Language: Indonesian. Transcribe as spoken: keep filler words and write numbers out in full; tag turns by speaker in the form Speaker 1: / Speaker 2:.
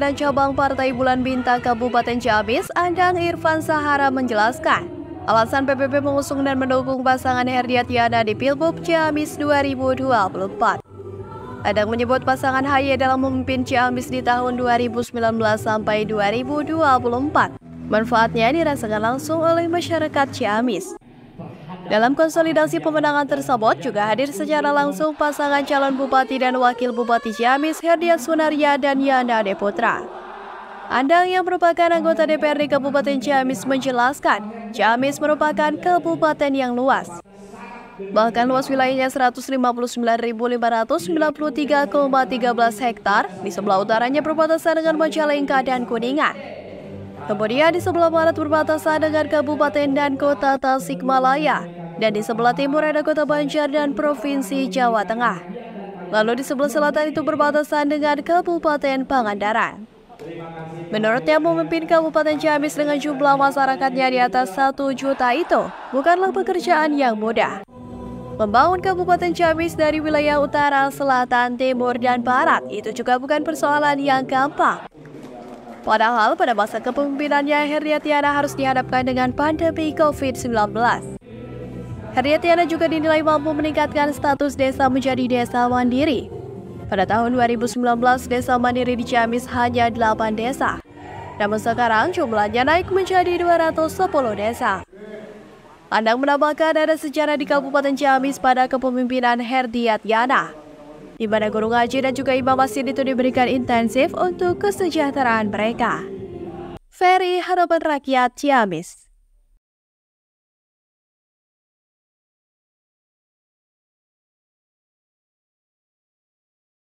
Speaker 1: Pimpinan Cabang Partai Bulan Bintang Kabupaten Ciamis, Andang Irfan Sahara menjelaskan, alasan P P P mengusung dan mendukung pasangan Herdiatiana di Pilbub Ciamis dua ribu dua puluh empat. Andang menyebut pasangan H Y dalam memimpin Ciamis di tahun dua ribu sembilan belas sampai dua ribu dua puluh empat. Manfaatnya dirasakan langsung oleh masyarakat Ciamis. Dalam konsolidasi pemenangan tersebut juga hadir secara langsung pasangan calon Bupati dan Wakil Bupati Ciamis Herdiat Sunaria dan Yana Deputra. Andang yang merupakan anggota D P R D Kabupaten Ciamis menjelaskan, Ciamis merupakan kabupaten yang luas. Bahkan luas wilayahnya seratus lima puluh sembilan ribu lima ratus sembilan puluh tiga koma satu tiga hektar, di sebelah utaranya berbatasan dengan Majalengka dan Kuningan. Kemudian di sebelah barat berbatasan dengan Kabupaten dan Kota Tasikmalaya, dan di sebelah timur ada Kota Banjar dan Provinsi Jawa Tengah. Lalu di sebelah selatan itu berbatasan dengan Kabupaten Pangandaran. Menurutnya memimpin Kabupaten Ciamis dengan jumlah masyarakatnya di atas satu juta itu bukanlah pekerjaan yang mudah. Membangun Kabupaten Ciamis dari wilayah utara, selatan, timur, dan barat itu juga bukan persoalan yang gampang. Padahal pada masa kepemimpinannya Herdiatiana harus dihadapkan dengan pandemi covid sembilan belas. Herdiatiana juga dinilai mampu meningkatkan status desa menjadi desa mandiri. Pada tahun dua ribu sembilan belas, desa mandiri di Ciamis hanya delapan desa. Namun sekarang jumlahnya naik menjadi dua ratus sepuluh desa. Andang menambahkan ada sejarah di Kabupaten Ciamis pada kepemimpinan Herdiatiana, di mana guru ngaji dan juga imam masjid itu diberikan intensif untuk kesejahteraan mereka. Ferry, Harapan Rakyat, Ciamis.